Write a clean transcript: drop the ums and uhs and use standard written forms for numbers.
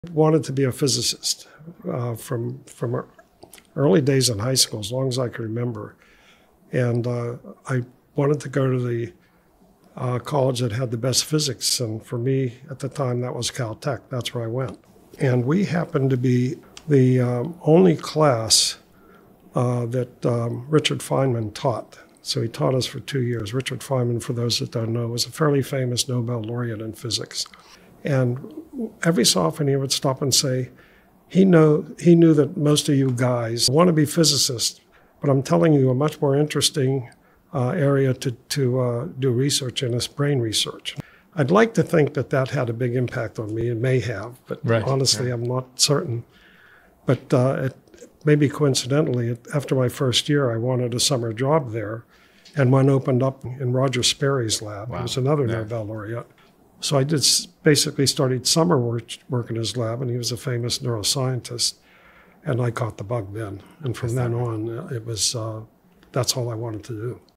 Wanted to be a physicist from early days in high school, as long as I can remember. And I wanted to go to the college that had the best physics. And for me, at the time, that was Caltech. That's where I went. And we happened to be the only class that Richard Feynman taught. So he taught us for 2 years. Richard Feynman, for those that don't know, was a fairly famous Nobel laureate in physics. And every so often he would stop and say, he knew that most of you guys want to be physicists, but I'm telling you a much more interesting area to do research in is brain research. I'd like to think that that had a big impact on me. It may have, but honestly, I'm not certain. But maybe coincidentally, after my first year, I wanted a summer job there, and one opened up in Roger Sperry's lab. Wow. He was another Nobel laureate. So I basically started summer work in his lab, and he was a famous neuroscientist, and I caught the bug then. And from then on, it was that's all I wanted to do.